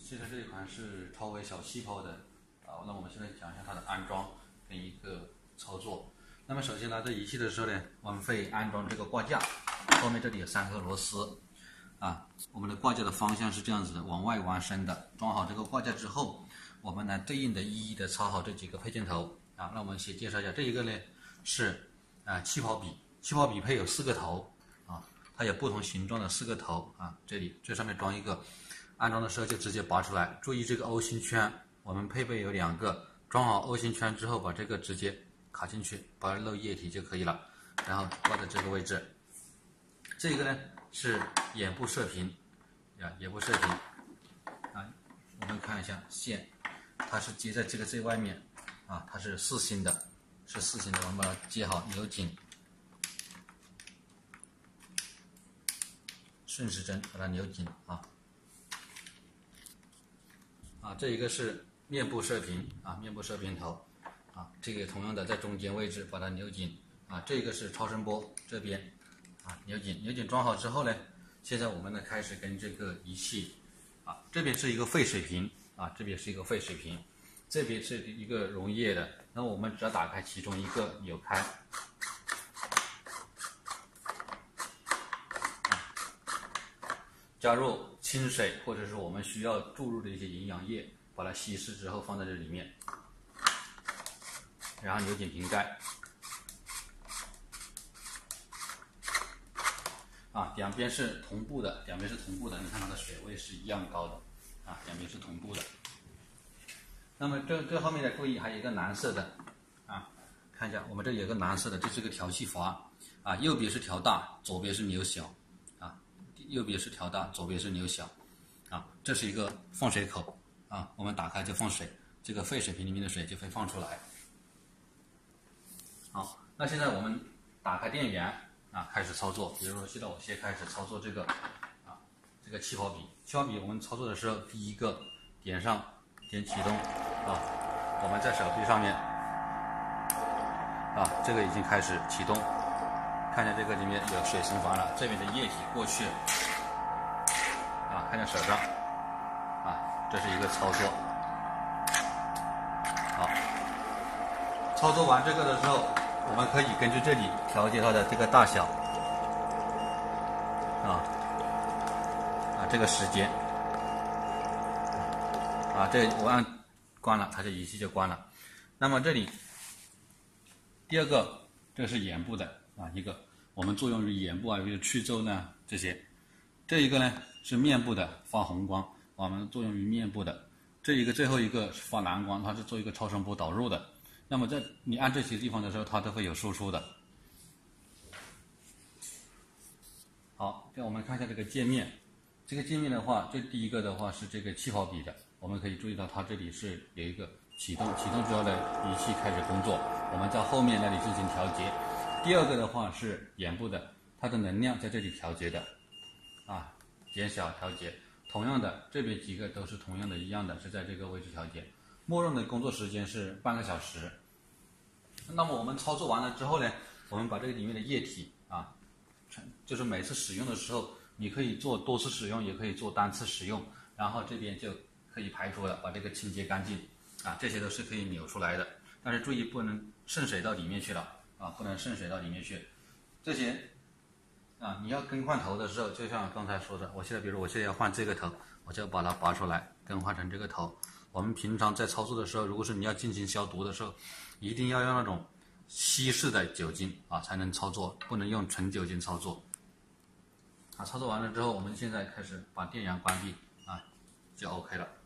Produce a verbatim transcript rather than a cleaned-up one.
其实这一款是超微小气泡的啊。那我们现在讲一下它的安装跟一个操作。那么首先拿这仪器的时候呢，我们会安装这个挂架，后面这里有三颗螺丝啊。我们的挂架的方向是这样子的，往外弯伸的。装好这个挂架之后，我们呢对应的一一的插好这几个配件头啊。那我们先介绍一下，这一个呢是啊气泡笔，气泡笔配有四个头啊，它有不同形状的四个头啊。这里最上面装一个。安装的时候就直接拔出来，注意这个 O 型圈，我们配备有两个，装好 O 型圈之后，把这个直接卡进去，不要漏液体就可以了，然后挂在这个位置。这个呢是眼部射频，啊，眼部射频，啊，我们看一下线，它是接在这个最外面，啊，它是四星的，是四星的，我们把它接好，扭紧，顺时针把它扭紧啊。啊，这一个是面部射频啊，面部射频头啊，这个同样的在中间位置把它扭紧啊，这个是超声波这边啊，扭紧扭紧装好之后呢，现在我们呢开始跟这个仪器啊，这边是一个沸水瓶啊，这边是一个沸水瓶，这边是一个溶液的，那我们只要打开其中一个扭开，加入清水或者是我们需要注入的一些营养液，把它稀释之后放在这里面，然后扭紧瓶盖，啊，两边是同步的，两边是同步的，你看它的水位是一样高的，啊，两边是同步的。那么这这后面的注意还有一个蓝色的，啊，看一下我们这有个蓝色的，这是个调气阀，啊，右边是调大，左边是扭小。右边是调大，左边是扭小，啊，这是一个放水口啊，我们打开就放水，这个沸水瓶里面的水就会放出来。好，那现在我们打开电源啊，开始操作。比如说现在我先开始操作这个啊，这个气泡笔，气泡笔我们操作的时候，第一个点上点启动啊，我们在手臂上面啊，这个已经开始启动。看见这个里面有水生阀了，这边的液体过去，啊，看见手上，啊，这是一个操作，好，操作完这个的时候，我们可以根据这里调节它的这个大小，啊，啊，这个时间，啊，这我按关了，它这仪器就关了。那么这里第二个，这是眼部的啊，一个。我们作用于眼部啊，比如去皱呢这些。这一个呢是面部的发红光，我们作用于面部的。这一个最后一个是发蓝光，它是做一个超声波导入的。那么在你按这些地方的时候，它都会有输出的。好，这我们看一下这个界面。这个界面的话，这第一个的话是这个气泡笔的，我们可以注意到它这里是有一个启动，启动之后呢，仪器开始工作，我们在后面那里进行调节。第二个的话是眼部的，它的能量在这里调节的，啊，减小调节。同样的，这边几个都是同样的一样的，是在这个位置调节。默认的工作时间是半个小时。那么我们操作完了之后呢，我们把这个里面的液体啊，就是每次使用的时候，你可以做多次使用，也可以做单次使用，然后这边就可以排出了，把这个清洁干净啊，这些都是可以扭出来的，但是注意不能渗水到里面去了。啊，不能渗水到里面去。这些啊，你要更换头的时候，就像刚才说的，我现在比如我现在要换这个头，我就要把它拔出来，更换成这个头。我们平常在操作的时候，如果是你要进行消毒的时候，一定要用那种稀释的酒精啊，才能操作，不能用纯酒精操作。啊，操作完了之后，我们现在开始把电源关闭啊，就 OK 了。